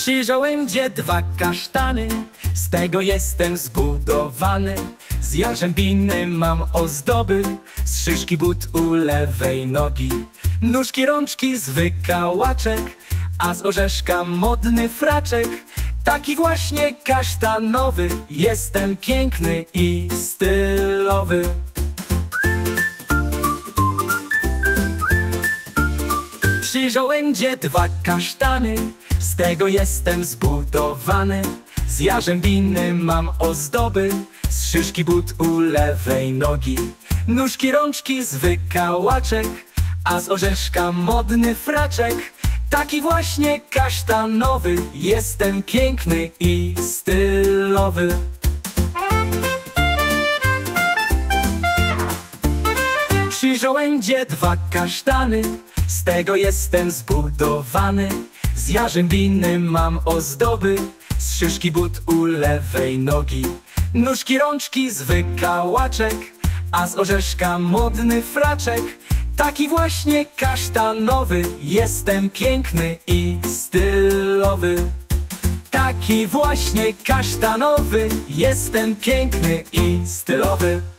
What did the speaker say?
Trzy żołędzie, dwa kasztany, z tego jestem zbudowany. Z jarzębiny mam ozdoby, z szyszki but u lewej nogi. Nóżki, rączki z wykałaczek, a z orzeszka modny fraczek. Taki właśnie kasztanowy, jestem piękny i stylowy. Trzy żołędzie, dwa kasztany, z tego jestem zbudowany. Z jarzębiny mam ozdoby, z szyszki but u lewej nogi. Nóżki, rączki z wykałaczek, a z orzeszka modny fraczek. Taki właśnie kasztanowy, jestem piękny i stylowy. Trzy żołędzie, dwa kasztany, z tego jestem zbudowany. Z jarzębiny mam ozdoby, z szyszki but u lewej nogi. Nóżki, rączki z wykałaczek, a z orzeszka modny fraczek. Taki właśnie kasztanowy, jestem piękny i stylowy. Taki właśnie kasztanowy, jestem piękny i stylowy.